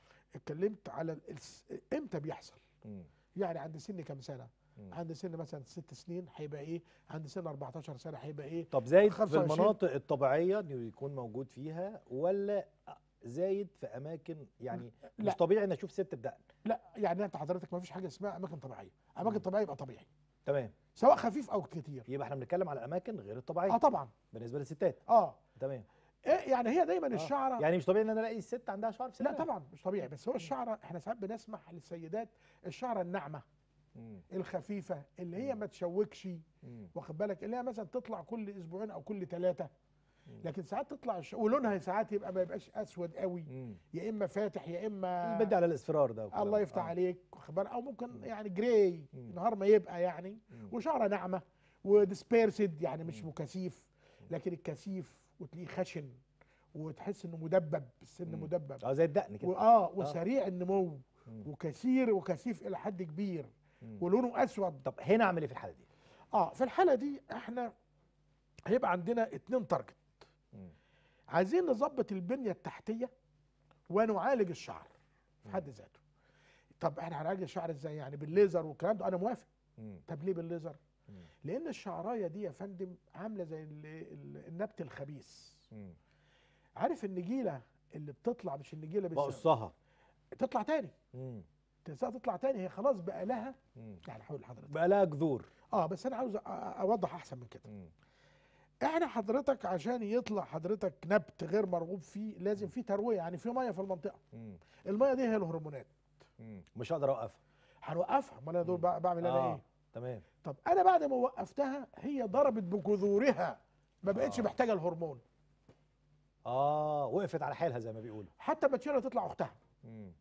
اتكلمت على ال- الس- امتى بيحصل، مم. يعني عند سن كام سنه؟ مم. عند سن مثلا ست سنين هيبقى ايه؟ عند سن أربعتاشر سنه هيبقى ايه؟ طب زايد في خمسة وعشرين المناطق الطبيعيه انه يكون موجود فيها، ولا زايد في اماكن يعني مش لا. طبيعي ان اشوف ست بدقن؟ لا يعني انت حضرتك ما فيش حاجه اسمها اماكن طبيعيه، اماكن مم. طبيعيه يبقى طبيعي تمام، سواء خفيف او كتير. يبقى احنا بنتكلم على اماكن غير الطبيعيه اه طبعا. بالنسبه للستات. اه تمام. إيه يعني هي دايما آه. الشعره يعني مش طبيعي ان انا الاقي الست عندها شعر في لا صدرها. طبعا مش طبيعي، بس هو الشعره احنا ساعات بنسمح للسيدات الشعره الناعمه مم. الخفيفه اللي هي مم. ما تشوكش، مم. واخد بالك، اللي هي مثلا تطلع كل اسبوعين او كل ثلاثه، مم. لكن ساعات تطلع الش... ولونها ساعات يبقى ما يبقاش اسود قوي، مم. يا اما فاتح يا اما بدي على الاصفرار ده وكلام. الله يفتح آه. عليك، واخد بالك، او ممكن مم. يعني جراي مم. نهار ما يبقى يعني، مم. وشعره ناعمه وديسبيرسد يعني مش مم. مكثيف، لكن الكثيف وتلاقيه خشن وتحس انه مدبب، السن مم. مدبب، اه زي الدقن كده. واه وسريع النمو مم. وكثير وكثيف الى حد كبير مم. ولونه اسود. طب هنا اعمل ايه في الحاله دي؟ اه في الحاله دي احنا هيبقى عندنا اتنين تارجت، مم. عايزين نظبط البنيه التحتيه ونعالج الشعر في مم. حد ذاته. طب احنا هنعالج الشعر ازاي؟ يعني بالليزر والكلام ده انا موافق. مم. طب ليه بالليزر؟ مم. لان الشعرايه دي يا فندم عامله زي ال- ال- النبت الخبيث. مم. عارف النجيله اللي بتطلع، مش النجيله بس بقصها. تطلع تاني، مم. تنساها تطلع تاني، هي خلاص بقى لها مم. يعني حول حضرتك. بقى لها جذور. اه بس انا عاوز أ- أ- اوضح احسن من كده. مم. احنا حضرتك عشان يطلع حضرتك نبت غير مرغوب فيه لازم فيه ترويه، يعني في ميه في المنطقه، مم. الميه دي هي الهرمونات، مم. مش هقدر اوقفها. هنوقفها، امال انا دول مم. بع- بعمل انا آه. ايه؟ تمام. طب انا بعد ما وقفتها هي ضربت بجذورها، ما بقتش آه. محتاجه الهرمون، اه وقفت على حيلها زي ما بيقولوا. حتى ما تشيلها تطلع اختها، مم.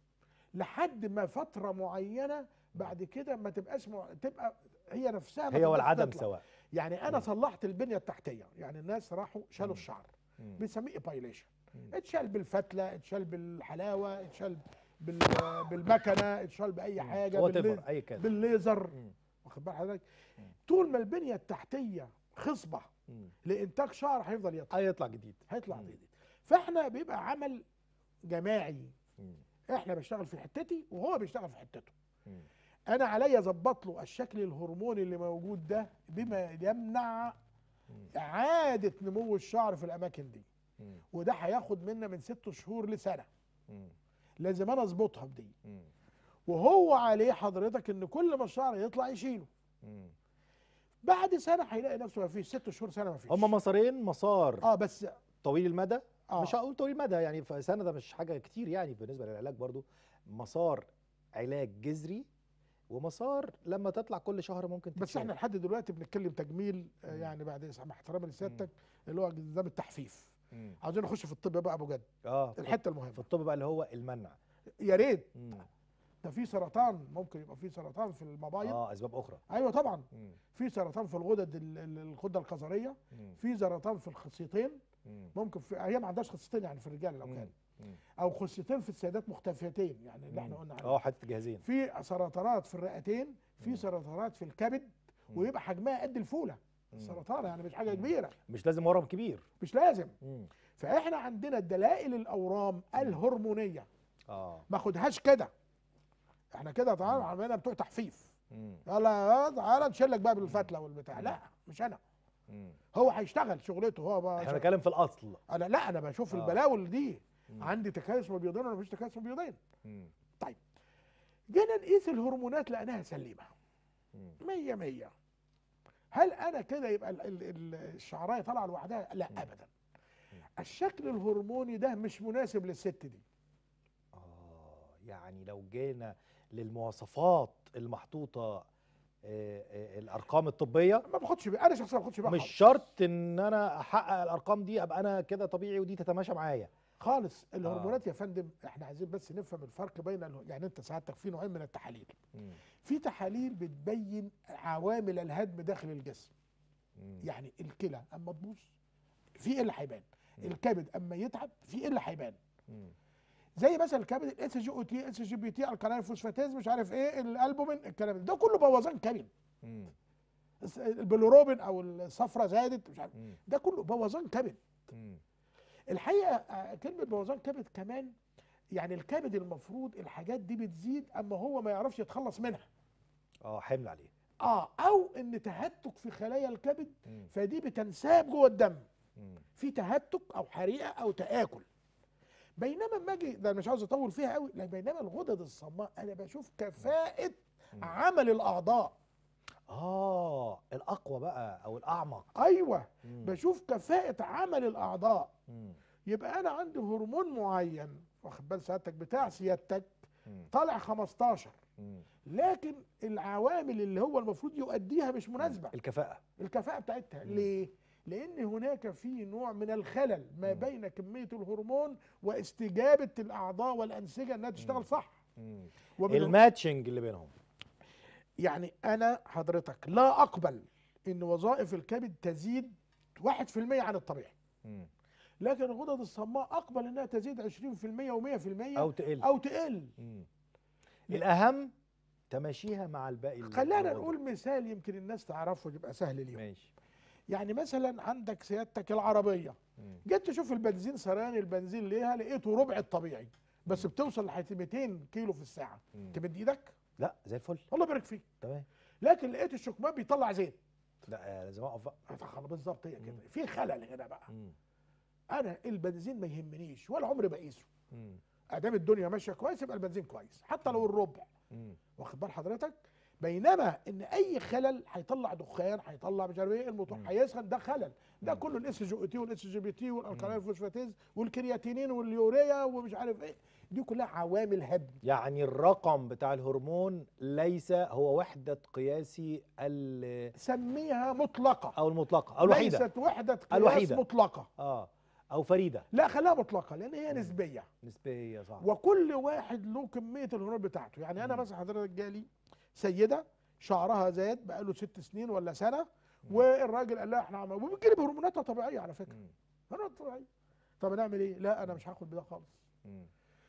لحد ما فتره معينه بعد كده ما تبقاش مع... تبقى هي نفسها ما هي تقدرش والعدم تطلع. سواء. يعني انا مم. صلحت البنيه التحتيه، يعني الناس راحوا شالوا مم. الشعر، مم. بنسميه ابايليشن، مم. اتشال بالفتله، اتشال بالحلاوه، اتشال بال... بالمكنه، اتشال باي حاجه، وات باللي... ايفر اي كان. بالليزر، مم. واخد بال حضرتك؟ مم. طول ما البنيه التحتيه خصبه مم. لانتاج شعر هيفضل يطلع، هيطلع جديد. هيطلع مم. جديد. فاحنا بيبقى عمل جماعي، مم. احنا بنشتغل في حتتي وهو بيشتغل في حتته. مم. انا عليا اظبط له الشكل الهرموني اللي موجود ده بما يمنع مم. اعاده نمو الشعر في الاماكن دي، مم. وده هياخد منا من ست شهور لسنه، مم. لازم انا اظبطها بدي. مم. وهو عليه حضرتك ان كل ما الشعر يطلع يشيله، مم. بعد سنه هيلاقي نفسه ما فيش، ست شهور سنه ما فيش. هما مسارين، مسار اه بس طويل المدى. آه. مش هقول طويل المدى يعني في سنه، ده مش حاجه كتير يعني بالنسبه للعلاج برضو. مسار علاج جذري، ومسار لما تطلع كل شهر ممكن تتشال. بس احنا لحد دلوقتي بنتكلم تجميل، آه مم. يعني بعد مع احترامي لسيادتك اللي هو نظام التحفيف. مم. عاوزين نخش في الطب بقى ابو جد، اه في الحته في المهمه، الطب بقى اللي هو المنع. يا ريت. مم. ده في سرطان، ممكن يبقى في سرطان في المبايض. اه اسباب اخرى. ايوه طبعا. مم. في سرطان في الغدد ال- ال- الغده القذريه، مم. في سرطان في الخصيتين، مم. ممكن في هي ما عندهاش خصيتين يعني في الرجال لو مم. كان، مم. او خصيتين في السيدات مختفيتين يعني اللي احنا مم. قلنا اه عليه. حته جهازين. في سرطانات في الرئتين، مم. في سرطانات في الكبد، مم. ويبقى حجمها قد الفوله. مم. السرطان يعني مش حاجه مم. كبيره، مش لازم ورم كبير. مش لازم. مم. فاحنا عندنا دلائل الاورام الهرمونيه، اه. ما خدهاش كده، احنا كده تعالى عملنا بتوع تحفيف، مم. يلا تعالى نشيل لك بقى بالفتله والبتاع، لا مش انا، مم. هو هيشتغل شغلته هو بقى احنا شغل. بنتكلم في الاصل. انا لا انا بشوف آه. البلاوي دي، مم. عندي تكيس مبيضين ولا مفيش تكيس مبيضين. مم. طيب جينا نقيس الهرمونات لقيناها سليمه مم. مية مية. هل انا كده يبقى ال- ال- ال- الشعرايه طالعه لوحدها؟ لا مم. ابدا. الشكل الهرموني ده مش مناسب للست دي. اه يعني لو جينا للمواصفات المحطوطه آه، آه، الارقام الطبيه؟ ما باخدش بيه، انا شخصيا ما باخدش بيه مش خالص. شرط ان انا احقق الارقام دي ابقى انا كده طبيعي ودي تتماشى معايا خالص. الهرمونات يا فندم احنا عايزين بس نفهم الفرق بين ال- يعني انت سعادتك في نوعين من التحاليل. مم. في تحاليل بتبين عوامل الهدم داخل الجسم. مم. يعني الكلى اما تبوظ في ايه اللي هيبان، الكبد اما يتعب في ايه اللي هيبان. مم. زي مثلا الكبد الاس جي او تي، اس جي بي تي، الكالين فوسفاتيز، مش عارف ايه، الالبومين، الكلام ده ده كله بوظان كبد. مم. الس- البيلوروبين او الصفرة زادت، مش عارف، مم. ده كله بوظان كبد. مم. الحقيقه آه، كلمه بوظان كبد كمان، يعني الكبد المفروض الحاجات دي بتزيد اما هو ما يعرفش يتخلص منها. اه حمل عليه. اه او ان تهتك في خلايا الكبد، مم. فدي بتنساب جوه الدم، مم. في تهتك او حريقه او تاكل. بينما اما اجي ده مش عاوز اطول فيها قوي، لا بينما الغدد الصماء انا بشوف كفاءه مم. عمل الاعضاء. اه الاقوى بقى او الاعمق. ايوه، مم. بشوف كفاءه عمل الاعضاء. مم. يبقى انا عندي هرمون معين، واخد بال سعادتك، بتاع سيادتك مم. طالع خمستاشر، مم. لكن العوامل اللي هو المفروض يؤديها مش مناسبه. الكفاءة. الكفاءه بتاعتها مم. ليه؟ لان هناك في نوع من الخلل ما مم. بين كميه الهرمون واستجابه الاعضاء والانسجه انها تشتغل صح. مم. ومن الماتشنج اللي بينهم. يعني انا حضرتك لا اقبل ان وظائف الكبد تزيد واحد في المية عن الطبيعي، مم. لكن الغدد الصماء اقبل انها تزيد عشرين في المية ومية في المية او تقل. او تقل. مم. الاهم تماشيها مع الباقي. خلينا الغدد. نقول مثال يمكن الناس تعرفه يبقى سهل اليوم. ماشي. يعني مثلا عندك سيادتك العربيه، مم. جيت تشوف البنزين سريان البنزين ليها لقيته ربع الطبيعي، بس بتوصل لحد مئتين كيلو في الساعه، مم. تمد ايدك لا زي الفل. الله يبارك فيك. تمام. لكن لقيت الشكمان بيطلع زيت، لا آه، لازم اقف بقى. خلاص بالظبط هي كده، مم. في خلل هنا بقى. مم. انا البنزين ما يهمنيش ولا عمري بقيسه، مم. ادام الدنيا ماشيه كويس يبقى البنزين كويس حتى لو الربع، مم. واخد بال حضرتك. بينما ان اي خلل هيطلع دخان، هيطلع مش عارف ايه، الموتور مم. هيسخن، ده خلل. ده مم. كله الاس جي او تي والاس جي بي تي والالكالين فوسفاتيز والكرياتينين واليوريا ومش عارف ايه، دي كلها عوامل هدم. يعني الرقم بتاع الهرمون ليس هو وحدة قياسي ال- سميها مطلقه او المطلقة او الوحيدة. ليست وحده قياس الوحيدة. مطلقه. اه او فريدة. لا خليها مطلقه لان هي مم. نسبيه، نسبية صح. وكل واحد له كميه الهرمون بتاعته. يعني انا مم. مثلا حضرتك جالي سيده شعرها زاد بقاله ست سنين ولا سنه، مم. والراجل قال لها احنا عملنا، وبتجيلي بهرموناتها طبيعيه على فكره، مم. هرمونات طبيعيه. طب نعمل ايه؟ لا انا مش هاخد بده خالص. مم.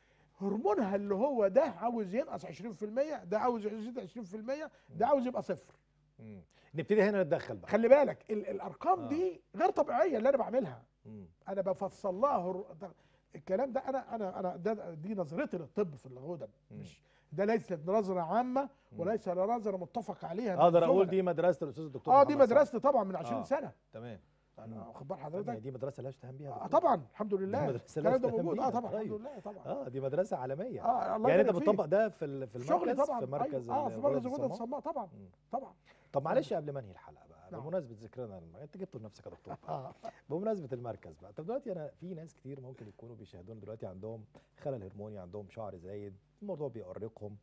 هرمونها اللي هو ده عاوز ينقص عشرين في المية، ده عاوز يزيد عشرين في المية، ده عاوز يبقى صفر. مم. نبتدي هنا نتدخل بقى. خلي بالك ال الارقام آه. دي غير طبيعيه اللي انا بعملها. مم. انا بفصل لها هر... الكلام ده انا انا انا ده دي نظرتي للطب في الغدد، مم. مش ده ليست نظره عامه وليس نظره متفق عليها. من اقدر اقول الزملاء. دي مدرسة الاستاذ الدكتور اه دي محمد سعد. مدرستي طبعا من عشرين آه. سنه. تمام. انا مم. واخد بال طب حضرتك. دي مدرسة لا يستهان بيها يا آه دكتور. طبعا الحمد لله مدرسة الكلام ده لا موجود. اه يستهان طبعا بيها. الحمد طيب. لله طبعا. اه دي مدرسة عالمية. اه الله يعني انت يبارك فيك. بتطبق ده في ال- في في شغلي المركز، طبعا. في مركز أيوة. اه في مركز الغدد الصماء. الصماء طبعا. مم. طبعا. طب معلش قبل ما انهي الحلقه بقى، نعم. بمناسبه ذكرنا الم- انت جبته لنفسك يا دكتور بقى. اه بمناسبه المركز بقى، طب دلوقتي انا في ناس كتير ممكن يكونوا بيشاهدونا دلوقتي عندهم خلل هرموني، عندهم شعر زايد، الموضوع بيؤرقهم.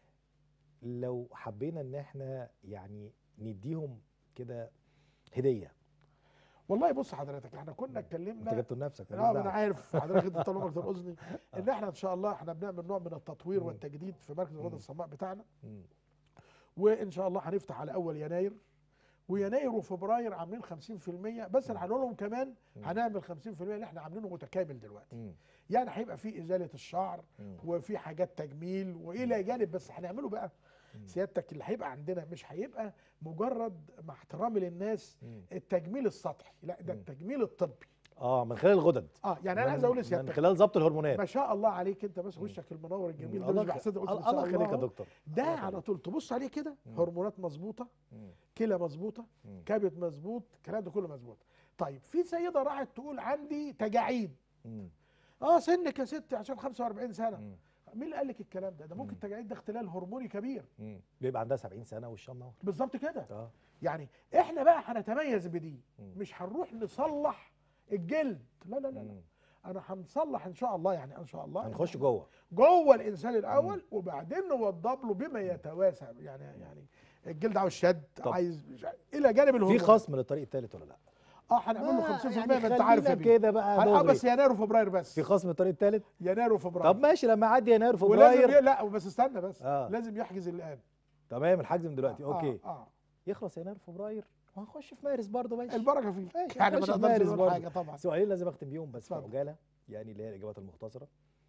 لو حبينا ان احنا يعني نديهم كده هديه. والله بص حضرتك احنا كنا انت اتكلمنا. جبته لنفسك. اه ما انا عارف حضرتك انت طول عمرك ترقصني ان احنا ان شاء الله احنا بنعمل نوع من التطوير مم. والتجديد في مركز الغدد مم. الصماء بتاعنا، مم. وان شاء الله هنفتح على اول يناير، ويناير وفبراير عاملين خمسين في المية بس. مم. هنقول لهم كمان مم. هنعمل خمسين في المية اللي احنا عاملينه متكامل دلوقتي. مم. يعني هيبقى في ازاله الشعر مم. وفي حاجات تجميل والى جانب، بس هنعمله بقى مم. سيادتك اللي هيبقى عندنا مش هيبقى مجرد مع احترامي للناس مم. التجميل السطحي، لا ده مم. التجميل الطبي. اه من خلال الغدد. اه يعني انا من- عايز اقول من لسيادتك خلال ضبط الهرمونات. ما شاء الله عليك انت بس وشك المنور الجميل ده، الله مش بحسدك، قلت الله ما شاء الله يخليك يا الله. دكتور. ده الله على يخليك. طول تبص عليه كده مم. هرمونات مظبوطه، مم. كلى مظبوطه، مم. كبد مظبوط، الكلام ده كله مظبوط. طيب في سيده راحت تقول عندي تجاعيد، مم. اه سنك يا ستي عشان خمسة وأربعين سنه. مم. مين اللي قال لك الكلام ده؟ ده ممكن مم. تجاعيد ده اختلال هرموني كبير. مم. بيبقى عندها سبعين سنه والشام نور. بالظبط كده. اه. يعني احنا بقى هنتميز بدي، مم. مش هنروح نصلح الجلد، لا لا لا لا. مم. انا هنصلح ان شاء الله، يعني ان شاء الله هنخش جوه جوه الانسان الاول، وبعدين نوضب له بما يتواسع، يعني يعني الجلد عاوز شد، عايز الى جانب في الهرمونات. خصم للطريق الثالث ولا لا؟ اه هنعمل له خمسين في المية، يعني ما انت عارف خلينا كده بقى اه دغري. بس يناير وفبراير بس في خصم للطريق الثالث؟ يناير وفبراير. طب ماشي، لما يعدي يناير ولازم وفبراير ي... لا بس استنى بس آه. لازم يحجز الان. تمام، الحجز من دلوقتي. آه اوكي آه. آه. يخلص يناير وفبراير وهنخش في مارس برضه. ماشي، البركه فيه، ماشي، يعني ما هنخش في نقدرش مارس نقول برضه. حاجه طبعا. سؤالين لازم اختم بيهم بس في اتفضل. عجاله، يعني اللي هي الاجابات المختصره.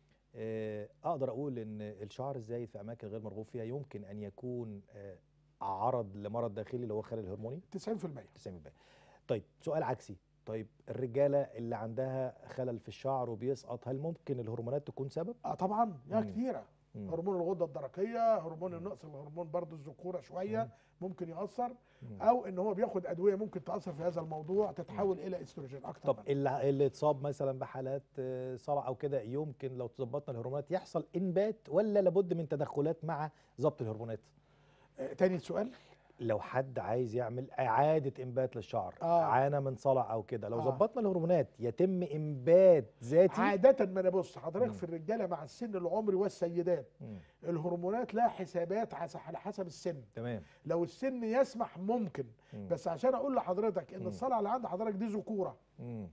آه، اقدر اقول ان الشعر الزايد في اماكن غير مرغوب فيها يمكن ان يكون آه، عرض لمرض داخلي اللي هو الخلل الهرموني تسعين في المية. تسعين بالمية. طيب سؤال عكسي، طيب الرجاله اللي عندها خلل في الشعر وبيسقط، هل ممكن الهرمونات تكون سبب؟ اه طبعا يا مم. كتيره. مم. هرمون الغده الدرقيه، هرمون النقص، الهرمون برضو الذكوره شويه مم. ممكن ياثر، مم. او ان هو بياخد ادويه ممكن تاثر في هذا الموضوع، تتحول الى استروجين اكتر. طب اللي, اللي اتصاب مثلا بحالات آه، صلع او كده، يمكن لو ظبطنا الهرمونات يحصل انبات، ولا لابد من تدخلات مع ضبط الهرمونات؟ آه تاني سؤال. لو حد عايز يعمل اعاده انبات للشعر، آه. عانى من صلع او كده، لو آه. ظبطنا الهرمونات يتم انبات ذاتي؟ عاده ما انا بص حضرتك مم. في الرجاله مع السن العمري والسيدات، مم. الهرمونات لها حسابات عس- على حسب السن. تمام. لو السن يسمح ممكن، مم. بس عشان اقول لحضرتك ان مم. الصلع اللي عند حضرتك دي ذكوره، مم.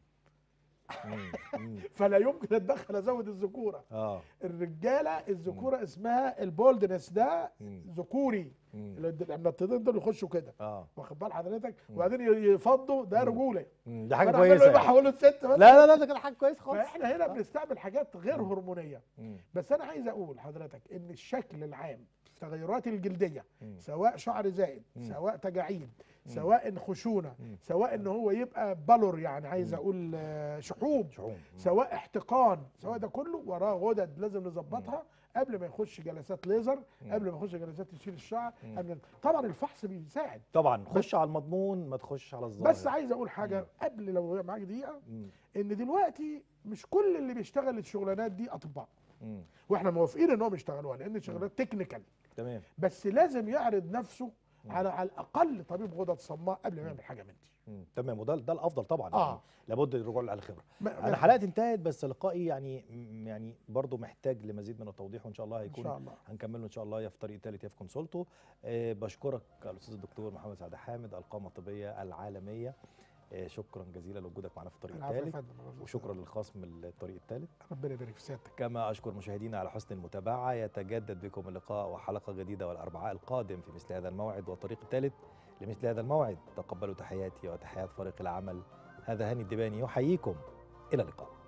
مم. مم. فلا يمكن اتدخل ازود الذكوره. اه الرجاله الذكوره اسمها البولدنس، ده مم. ذكوري، مم. لما التنين دول يخشوا كده، اه واخد بال حضرتك، مم. وبعدين يفضوا، ده مم. رجوله. مم. ده حاجه فأنا أعمل كويسه له ايه؟ يعني. بحوله الست لا بس. لا لا، ده كان حاجه كويسه خالص. فاحنا هنا آه. بنستعمل حاجات غير مم. هرمونيه. مم. بس انا عايز اقول لحضرتك ان الشكل العام في التغيرات الجلديه، مم. سواء شعر زائد، مم. سواء تجاعيد، مم. سواء خشونه، مم. سواء ان هو يبقى بلور، يعني عايز مم. اقول آه، شحوب، شعوم. مم. سواء احتقان، سواء ده كله وراه غدد لازم نظبطها قبل ما يخش جلسات ليزر، مم. قبل ما يخش جلسات تشيل الشعر. مم. قبل طبعا الفحص بيساعد. طبعا خش على المضمون، ما تخش على الظاهر. بس عايز اقول حاجه مم. قبل، لو معاك دقيقه، مم. ان دلوقتي مش كل اللي بيشتغل الشغلانات دي اطباء، مم. واحنا موافقين ان هم يشتغلوها لان الشغلانات تكنيكال، تمام. بس لازم يعرض نفسه مم. على على الاقل طبيب غدد صماء قبل ما مم. يعمل حاجه من دي. مم. تمام، وده ده الافضل طبعا. آه. يعني لابد الرجوع على الخبره. ما- انا ما- حلقتي انتهت، بس لقائي يعني م- يعني برضو محتاج لمزيد من التوضيح، وان شاء الله ان هيكون شاء الله. هنكمله ان شاء الله، يا في طريق ثالث يا في كونسولتو. أه بشكرك الاستاذ الدكتور محمد سعد حامد، القامه الطبيه العالميه. أه شكرا جزيلا لوجودك معنا في الطريق العفو يا الثالث، فندم. وشكرا للخصم الطريق الثالث. ربنا يبارك في سيادتك. كما أشكر مشاهدينا على حسن المتابعة. يتجدد بكم اللقاء وحلقة جديدة والأربعاء القادم في مثل هذا الموعد والطريق الثالث لمثل هذا الموعد. تقبلوا تحياتي وتحيات فريق العمل. هذا هاني الدباني يحييكم، إلى اللقاء.